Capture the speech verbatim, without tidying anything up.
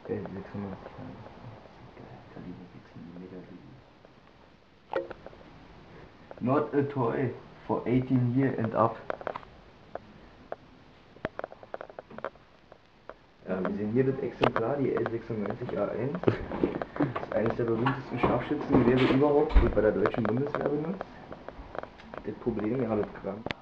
L sechsundneunzig. Geil, Kaliber sechs Millimeter. Not a toy for eighteen year and up. Ja, wir sehen hier das Exemplar, die L sechsundneunzig A eins. Das ist eines der berühmtesten Scharfschützengewehre überhaupt, wird bei der deutschen Bundeswehr benutzt. Das Problem ja mit Kram.